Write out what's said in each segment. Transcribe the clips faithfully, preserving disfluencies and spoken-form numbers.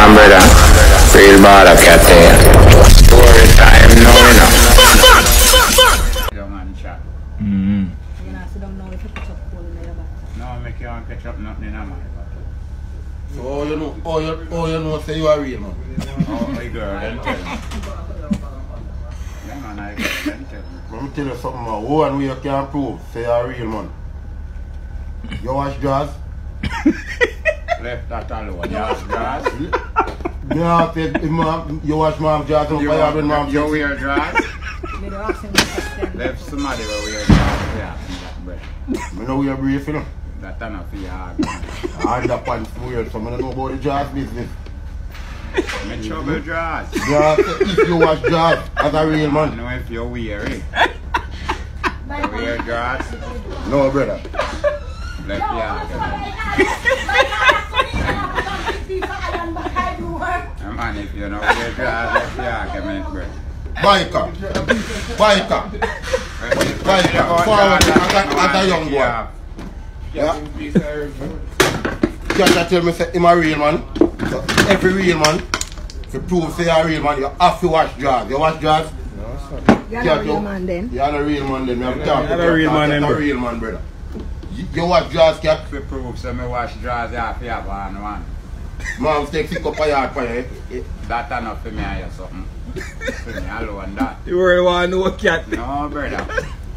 on, brother. Real baller cat there. Story time now, you know. Young man chat. Mm-hmm. You know, so don't know if you catch up cold in your back. No, I make you want to catch up nothing in my bottle. So all you know, all you, all you know say you are real, man. Oh, my girl, then tell me. Yeah, man, I girl, then tell me. Let me tell you something, man. One way you can prove say you are real, man. You watch jazz? Left that alone. You have grass. Me ask if, if mom, you watch mom jazz and You, fire when mom you says- wear grass. They don't ask him the question. Left somebody will wear grass. Yeah, that bread. Me know we are brief, you know. That turn off your hard. I underpants weird, so I don't know about the jazz business. Me trouble grass. Jazz, if you watch jazz as a real I man. know if you wear it. You wear grass. No, brother. Left your hard. Man, if you know wear grass, left your hard. Give me it, bread. Biker. Biker. Biker. Forward as a, as a young boy. Yeah. Can't tell me say him a real man. So every real man, to prove say a real man, you have to watch jazz. You watch jazz? You're not a real man then. You're not a real man then. You're not a real man then, You're a bro. real man, brother. You, you watch jazz, cat. To prove so me wash draws, you have to have one one. Mom take six up a yard for you. eh? That enough for me and you something. For me alone that. You really want to know a cat? No, brother.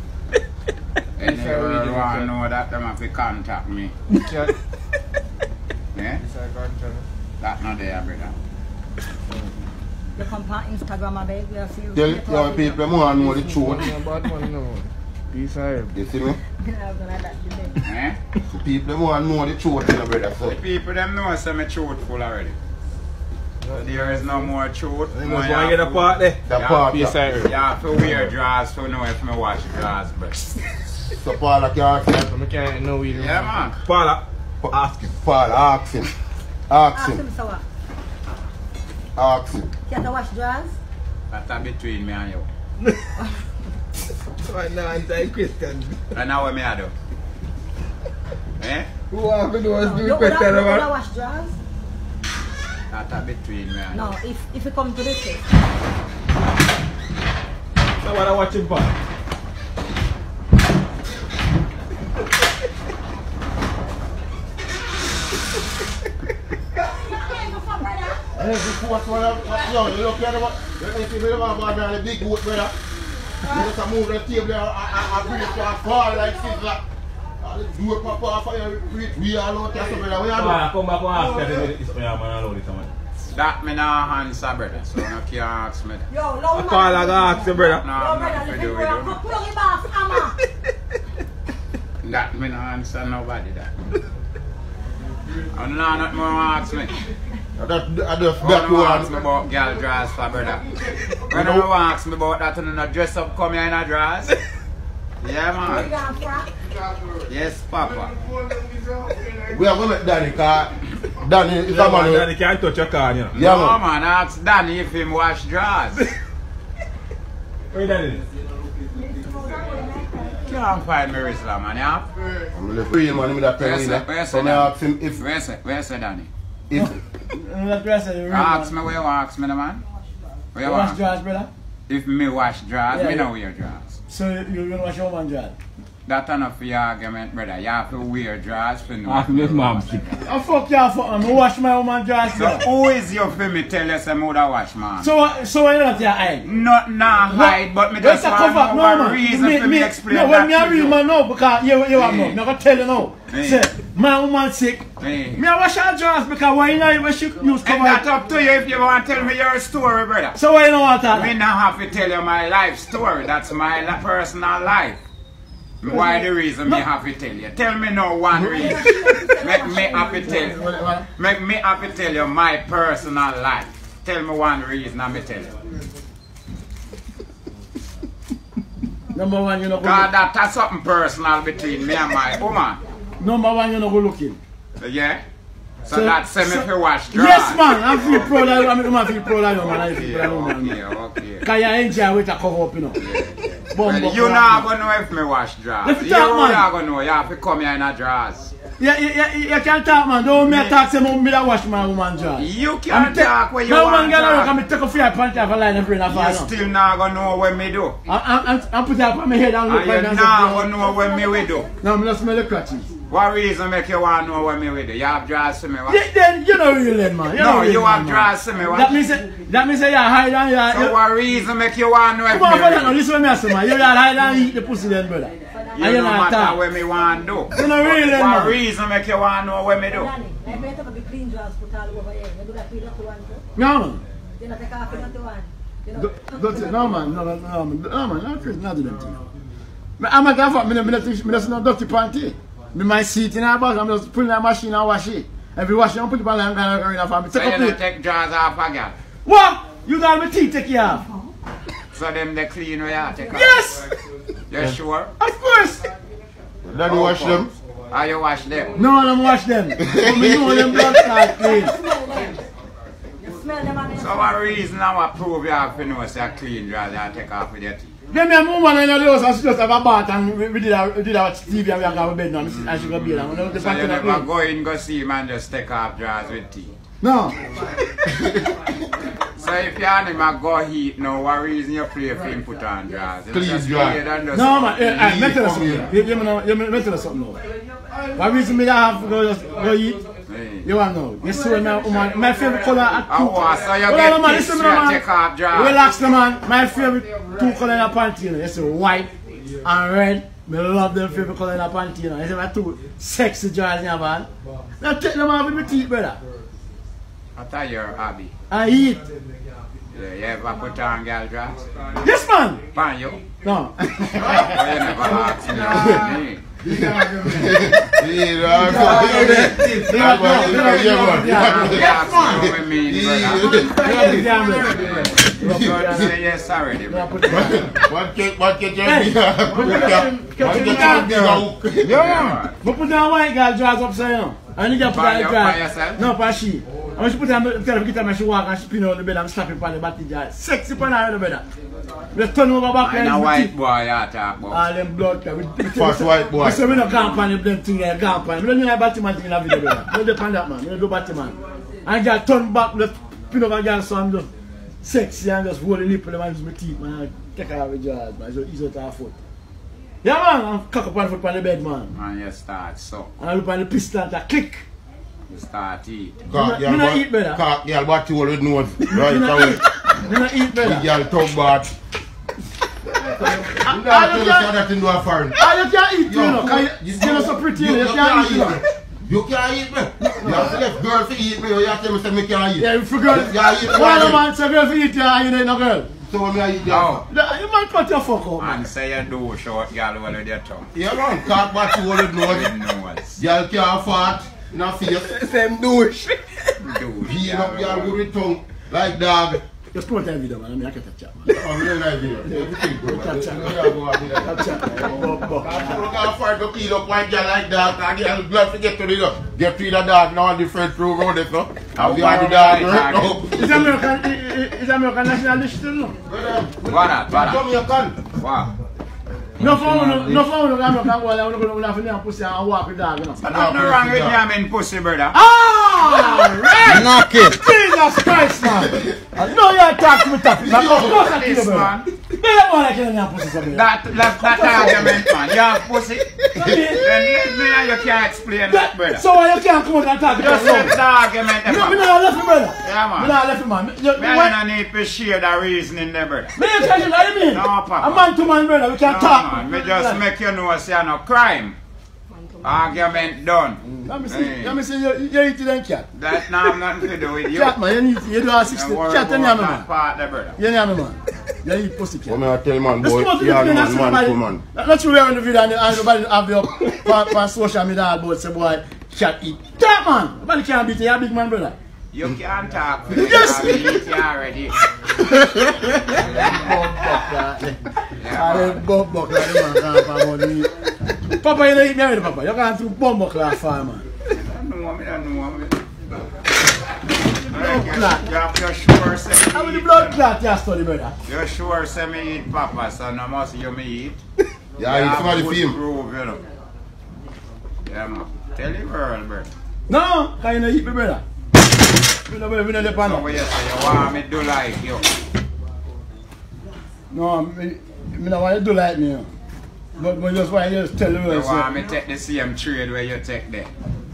Anyone want to know that, them have to contact me. Cat. Yeah? That not there, brother. You come on Instagram, I beg. We'll see you. Tell your people who want to know the truth. Peace out. You see me? Eh? The people who want to know the truth, you know, brother. So, The people them know some truthful already. There is no more truth. You No, must you want to get a have part there. the Yeah, part, Peace yeah. out. to- you have to wear draws to know if me wash draws, but So Paul, I can't say. I can't know either. yeah, man. Paula, ask him. Paul, ask him. Ask Ask him. him so what? Ask him. Can't you wash drawers? That's between me and you. Right now, anti-Christian. And now what me I do? Eh? Who want to do us do You the would question have about? wash drawers? That's between me and No, you. if, if you come to the church. So what I watch him for? Hey, this was one of yo, you look at what if you remember about the big boat, brother. You just move the table there and bring it to a fall like scissor. Do it pop off for your we all out there, so brother. What you Come on, come back and ask that. It's yeah, man, I know this man. That me nah answer, brother. So no can't ask me. Yo, I loud call I ask you, brother. No, Yo, I'm brother, not the to people do it. are you know. plug him off, Amma. That me nah answer nobody that. And now not more ask me. That I just When that you ask me one. about girl dress for brother. When you ask me about that and not dress up come here in a dress. Yeah You man. got a frack? Yes Papa. We are going to Danny, because Danny is a Yeah, man, man. daddy can't touch your car, you know. Yeah, No man. man, ask Danny if him wash dress. Where daddy? Can't find me Rizla man, yeah? I'm the real man, I'm that Where's penny. it? Where's So it? I ask him if Where's it? Where's it Danny? if Ask me where you ask me the man. Where you Wash ask? drawers, brother. If me wash dress, Yeah, me yeah. no wear dress. So you you gonna wash your woman drawers? That enough for your argument, brother. You have to wear dress for no. Ask me if mom sick. I fuck you fuck me. Wash my woman drawers. So brother. who is you for me tell you some other wash man? So what? So why you not your eye? Not nah hide, but me Where's just the want cover? to know No, what man. reason me, for me, me explain no, that when me a to real you. man no, because you you have no. Hey. Me gonna tell you now. Hey. Say my woman sick. Hey. Me a wash her drawers because why you know when she use And cover? that's up to you if you want to tell me your story, brother. So why you don't want Me that? not have to tell you my life story. That's my li- personal life. Why the reason me have to tell you? Tell me no one reason. Make me have to tell you. Make me have to tell you my personal life. Tell me one reason and me tell you. Number one, you know go. God, that has something personal between me and my woman. Number one, you know go looking. Yeah? So, So- that's same so- if you wash dry. Yes, man. I feel proud of you. I mean, I feel proud of you, man. I feel Okay, proud of you, okay, man. okay. Because you enjoy with a cover up, you know. Bum, Well, bum, you bum. not gonna know if me wash dry. If You you talk, man. not gonna know. You have to come here in a dress. You, you, you, you can't talk, man. Don't me talk, say me that wash my woman jaw. You can't talk when you no want man get out, talk. come take off your pants off a line and bring a fire. You still not gonna know what me do. I'm, I'm, I'm put it up on my head and look And right you now. not gonna know what me will do. No, I'm not smell the crutches. What reason make you want to know what me will do? You have draws to me, what? Yeah, then you know real then, man. You No, know real you then, have man. draws to me, what? That means say, that means say you hide and you. So you what reason make you want to know if come on, me brother, now will do? listen to me, I say, man. You hide and eat the pussy then, brother. You And you no not matter talk. what me want to do. You know real then, What man. reason make you want to know what me do? Danny, I better be clean drawers put all over here. You do that with that one too. No, man. You know, take off with that one. You know. Don't- Don't say, no, man. No, no, no, man. No, man. Not crazy. Not do them things. I'm at that fact. I'm not think. I'm just not dirty panty. Me my seat in our box. I'm just putting the machine and wash it. Every wash, I'm put it on and I'm going to So take you up don't it. take draws off again. What? You got my teeth take you off? So them they clean where you take off. Yes. You sure? Of course. Then you wash them. How you wash them? No, I'm wash them. But me know them blood clot clean. You smell them and So what reason I want to prove you have to know say you clean draws and take off with your teeth? Then me and woman in the house and she just have a bath and we, we did a we did a watch T V and we have a bed now and she go be there. The So you panty not never clean. go in go see man just take off draws with teeth. No. So if you anima go heat now, what reason you play for him put on draws? You Please, just draw. play it and just- No man, eh, eh, me tell you Come something. here. You, you, know, you, me tell you something now. What reason me that have to go just go eat? Hey. You want to know? You see when my woman, my favorite color at Oh, wow, so you Hold get on, man, pissed listen when to me, you man. take off draws. Relax, no, man. My favorite two color in a panty, you know. You see white and red. Me love them favorite color in a panty, you know. You see my two sexy drawers in your van. Now take them off with my teeth, brother. I thought you're hobby. I eat. Yeah, you ever put on girl draws? Yes, man. Pan you? No. Well, you never asked me. Yeah, I'm Yeah, man. You what mean, brother. Yeah. You say yes already, bro. What get what get your Hey, What get catch your it big Yeah. But put down white girl drawers upside down. And you can put By on the your- drawers. by yourself? No, by she. And when she put on the tell her get her, she walk and she pin on the bed and slap it on the body jar. Sexy pan her on the bed. Just turn over back And a and white boy you talk about. all them blood. We, we, Fast white boy. We say we don't camp on them thing there, camp on. We don't know like Batman thing in the video, brother. We don't depend that, man. We don't do Batman. And girl turn back, just pin over girl so I'm just sexy and just hold the nipple and use my teeth, man. And take her out with jaws, man. So ease out her foot. Yeah, man. And cock up on the foot on the bed, man. And you start so. And I look on the pistol and I click. You start eat. Cock Me not girl, eat, brother. cock girl, what you hold with nose right Me not away. eat. Me not eat, The brother. girl talk about. You don't tell us that in a foreign. Ah, you can't eat, you Yo, know. 'Cause you- You're not so pretty, you know. You can't eat, you know. You can't eat me. You have to let girl to eat me. You have to tell me say me can't eat. Yeah, if a girl. Yeah, eat Why no me. man say girl for eat you and you ain't no girl? So me I eat Oh. that. You might cut your fuck up, man. And say you do short girl with your tongue. Yeah man, cock what you hold with nose. With nose. Girl can't fart. No face. Same douche. Do He up girl good with tongue. Like dog. Just promote that video, man. I mean, I can touch that, man. I'm really like video. Everything good. Touch that. You gotta go out there. Touch that, man. Buck, buck. You can't fight to clean up one girl like that. And girl glad to get to the get to the dog now on the front row round it, no? How you have the dog right now? Is American, is American national dish still, no? What that? What that? Jamaican. What? No phone, no phone, no American go there, we're going to have to pussy and walk with dog, you know. Nothing wrong with me, I'm in pussy, brother. Ah, right! Knock it. Jesus Christ, man! I know you're talking to me, tough. Of course I kill This you, man. brother. You don't want to kill any pussy, something. That, that, that argument, man. You have pussy. Then let me and you can't explain that, brother. So why you can't come out and talk to Just me? let the argument, Me man. not left him, brother. Yeah, man. Me not left him, man. You- Me why- and you need to share the reasoning there, brother. Me ain't tell you what you mean. No, Papa. A man to man, brother, we can No, talk. man. Me just make you know say no crime. Argument done. Let me see, Hey. let me see, you, you eat it and cat. That now have nothing to do with you. Cat, man, you need, you do a sixty. Don't worry Cat, you about name me, that man. part there, brother. You name me, man. You eat pussy, cat. What me I tell man Let's boy, come out to the yeah plane and man, see man nobody. to man. Not you wearing the video and and nobody have you up on social media about say, boy, cat eat. Cat, man. Nobody can't beat you, you're a big man, brother. You can't talk. Yes. You have eat you already. I bump buck like the man can't find money. Papa, you don't eat me already, Papa. You can't do bump buck like a farmer. I don't know me, I don't know me. clot. You're sure say How me many eat, blood clot you study, brother? you're sure say me eat papa, so no must you me eat. Yeah, it's have somebody good film. proof, you know. Yeah, man. Tell the world, brother. No, because you don't eat me, brother. We don't we don't depend So on what you say, you want me to do like you? No, me, me don't want you to do like me. But, but just why you just tell the You world. want So, me to take the same trade where you take there?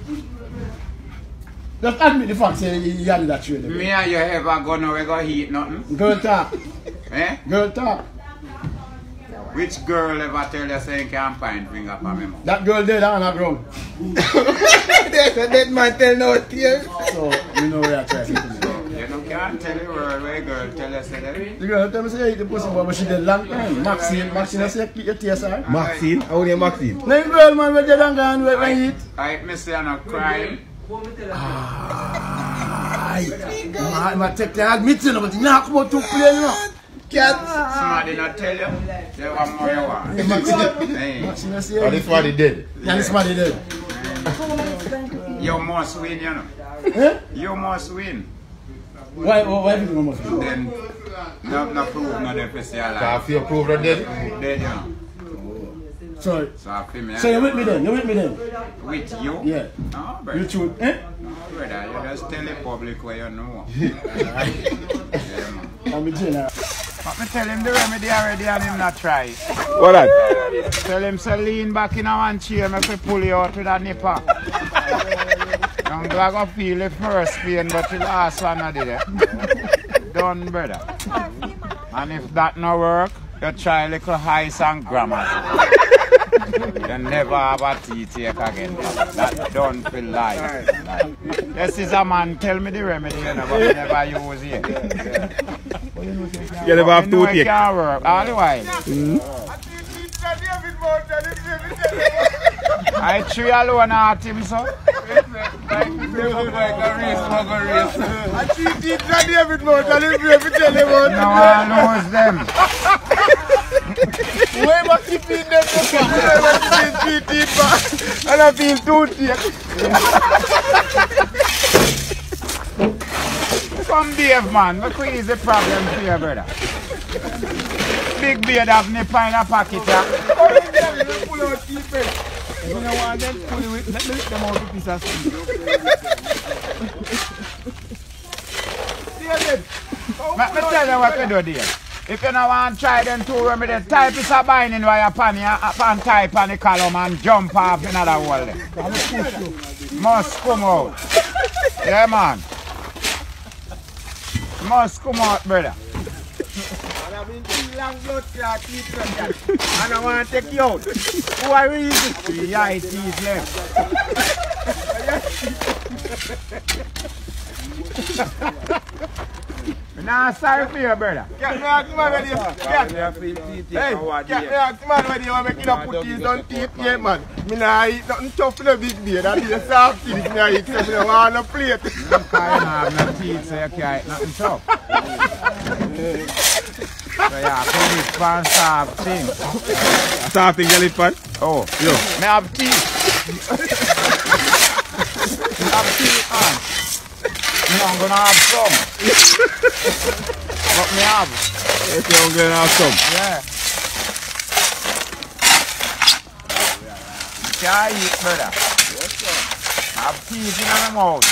just admit the fact say you, you had that trade. Me and you ever go now, we go eat nothing? Girl talk. Eh? Girl talk. Which girl ever tell you say you can't find finger for me? That girl dead on the ground. There's a dead man tell no tears. So, you know where I try to do. You know, can't tell the world where girl tell you say that. The girl tell me say you eat the pussy, but she dead long time. Maxine, Maxine, I say keep your tears out. Maxine? How old Maxine? Then girl man, we dead and gone, we we eat. I me say I'm not crying. Aye. I might take the admitting, but you not come out to play, you know. Somebody not tell you. Say what more you want. Hey, Maxine, I Oh, say, this one he dead. yeah, this man dead. you must win, you know. Eh? You must win. Why, why, why people must do? Then, no, no prove no deficit I alive. feel proof that dead. Dead, you know. Sorry. So I feel me. So you with me then? You with me then? With you? Yeah. No, You brother. choose, eh? No, brother. You just tell the public where you know. Yeah, man. I'm a general. But me tell him the remedy already and him not try it. What that? Tell him to lean back in a one chair, make me pull you out with a nipper. I'm going to feel the first pain, but the last one I did it. Done, brother. And if that no work, you try a little ice and grammar. You never have a teeth ache again. That don't feel life. This is a man, tell me the remedy, you know, but I never use it. You never have I know it toothache. can't work, all the while. I three alone at him, so. I treat it to David Mount and if you ever tell him about No one knows them. where must he feed them to come? Where must he feed teeth back? And I feel toothache. Come Dave, man. Look what is the problem for you, brother. Big beard have nip in a pocket, yeah? Pull out teeth, man. You don't want them to pull it. Let me lick them out with a piece of steel. David. Let me tell you what you do, Dave. If you don't want to try them two remedies, type is a binding while you're pan, pan type on the column and jump off another wall there. Must come out. Yeah, man. Must come out, brother. And I've been too long blood clot teeth from that. And I want to take you out. Who are you? The eye teeth left. Nah, sorry for you, brother. Can't me ask man whether you can't. Hey, can't me ask man whether you want to make it up put these on teeth here, man. Me nah eat nothing tough in a big beard. That is a soft teeth. Me nah eat so me don't want no plate. You can't have no teeth, so you can't eat nothing tough. So yeah, police pan soft thing. Soft thing, you live pan? Oh, Yo. me have teeth. Me have teeth, man. Me I'm gonna have some. But me have. Yes, you're going to have some. Yeah. You can't eat, brother. I have teeth in my mouth.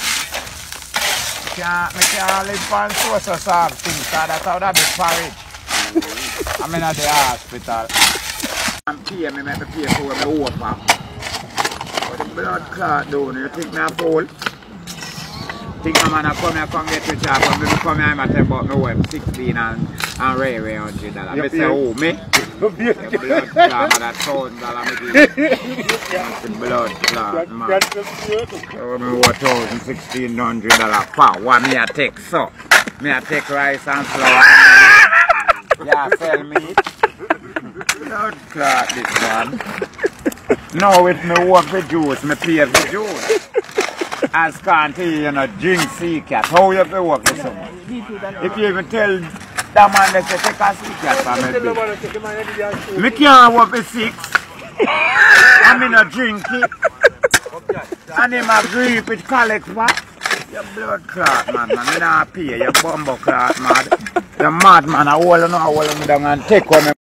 Me can't, me can't live on so so soft things, so that's how that is porridge. I'm in at the hospital. I'm paying me, make me pay for me over. But the blood clot down, you think me a fool? Think a man a come here, come get rich off, and me come here, I'm tell about me wife sixteen and, and Ray Ray one hundred dollars. Me say, oh, me? The blood clot, that thousand dollars me give. The blood clot, man. So me owe thousand, sixteen hundred dollars for what me a take, so. Me a take rice and flour. Yeah, sell me. Blood clot this man. Now with me work for juice, me pay for juice. As can't you know, drink sea cat. How you have work with someone? If you even tell that man that you take a sea cat for me, me can't work for six. I mean a drink it. And him agree with collect what? Your blood clot man, man. Me not pay. You bumbo clot man. You mad man. I hold on, I hold on down and take one.